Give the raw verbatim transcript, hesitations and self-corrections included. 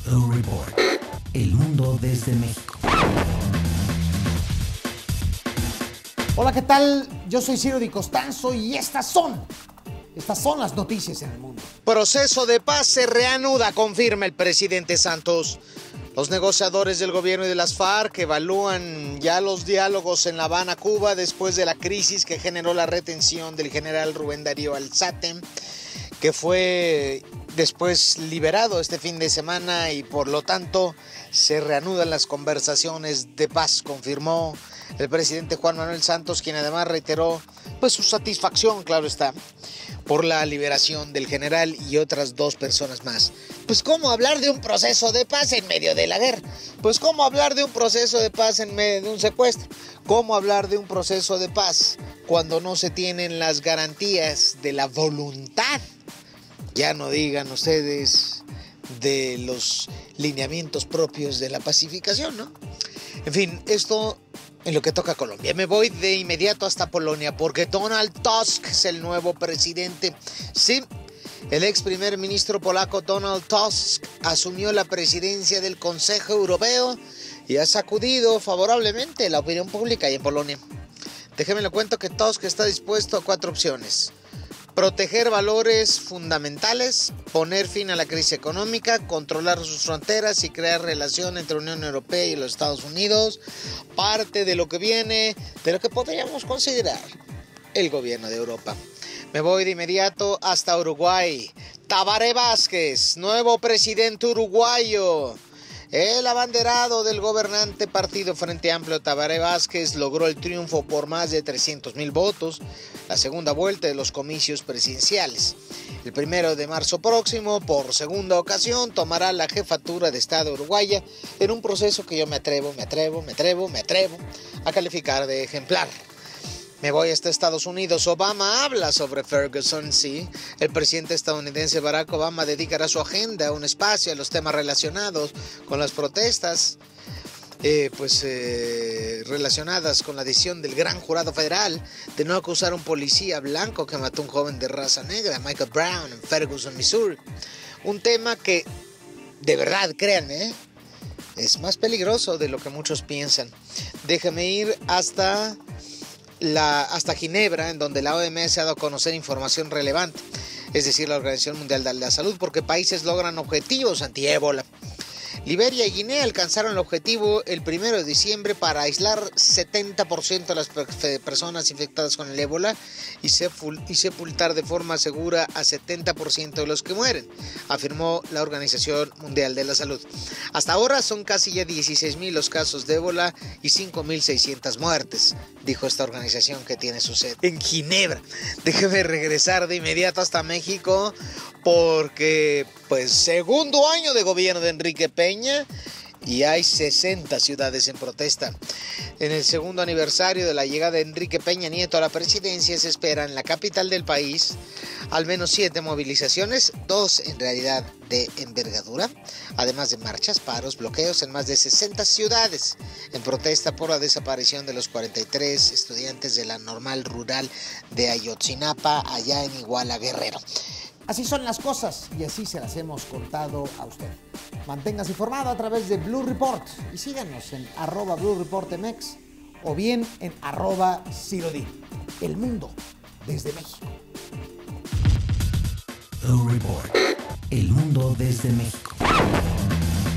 Blue Report. El mundo desde México. Hola, ¿qué tal? Yo soy Ciro Di Costanzo y estas son, estas son las noticias en el mundo. Proceso de paz se reanuda, confirma el presidente Santos. Los negociadores del gobierno y de las FARC evalúan ya los diálogos en La Habana, Cuba, después de la crisis que generó la retención del general Rubén Darío Alzate, que fue después liberado este fin de semana y por lo tanto se reanudan las conversaciones de paz, confirmó el presidente Juan Manuel Santos, quien además reiteró pues su satisfacción, claro está, por la liberación del general y otras dos personas más. Pues ¿cómo hablar de un proceso de paz en medio de la guerra? Pues ¿cómo hablar de un proceso de paz en medio de un secuestro? ¿Cómo hablar de un proceso de paz cuando no se tienen las garantías de la voluntad? Ya no digan ustedes de los lineamientos propios de la pacificación, ¿no? En fin, esto en lo que toca a Colombia. Me voy de inmediato hasta Polonia porque Donald Tusk es el nuevo presidente. Sí, el ex primer ministro polaco Donald Tusk asumió la presidencia del Consejo Europeo y ha sacudido favorablemente la opinión pública ahí en Polonia. Déjeme le cuento que Tusk está dispuesto a cuatro opciones: proteger valores fundamentales, poner fin a la crisis económica, controlar sus fronteras y crear relación entre la Unión Europea y los Estados Unidos, parte de lo que viene, de lo que podríamos considerar el gobierno de Europa. Me voy de inmediato hasta Uruguay. Tabaré Vázquez, nuevo presidente uruguayo. El abanderado del gobernante Partido Frente Amplio, Tabaré Vázquez, logró el triunfo por más de trescientos mil votos, la segunda vuelta de los comicios presidenciales. El primero de marzo próximo, por segunda ocasión, tomará la jefatura de Estado uruguaya en un proceso que yo me atrevo, me atrevo, me atrevo, me atrevo a calificar de ejemplar. Me voy hasta Estados Unidos. Obama habla sobre Ferguson, sí. El presidente estadounidense Barack Obama dedicará su agenda, un espacio a los temas relacionados con las protestas, eh, pues eh, relacionadas con la decisión del gran jurado federal de no acusar a un policía blanco que mató a un joven de raza negra, Michael Brown, en Ferguson, Missouri. Un tema que, de verdad, créanme, ¿eh? es más peligroso de lo que muchos piensan. Déjame ir hasta... La, hasta Ginebra, en donde la O M S ha dado a conocer información relevante, es decir, la Organización Mundial de la Salud, porque países logran objetivos anti-ébola. Liberia y Guinea alcanzaron el objetivo el primero de diciembre para aislar setenta por ciento de las personas infectadas con el ébola y sepultar de forma segura a setenta por ciento de los que mueren, afirmó la Organización Mundial de la Salud. Hasta ahora son casi ya dieciséis mil los casos de ébola y cinco mil seiscientas muertes, dijo esta organización que tiene su sede en Ginebra. Déjeme regresar de inmediato hasta México porque, pues, segundo año de gobierno de Enrique Peña y hay sesenta ciudades en protesta. En el segundo aniversario de la llegada de Enrique Peña Nieto a la presidencia se espera en la capital del país al menos siete movilizaciones, dos en realidad de envergadura, además de marchas, paros, bloqueos en más de sesenta ciudades en protesta por la desaparición de los cuarenta y tres estudiantes de la Normal Rural de Ayotzinapa, allá en Iguala, Guerrero. Así son las cosas y así se las hemos contado a usted. Manténgase informado a través de Blue Report y síganos en arroba Blue Report M X o bien en arroba Ciro Di. El mundo desde México. Blue Report. El mundo desde México.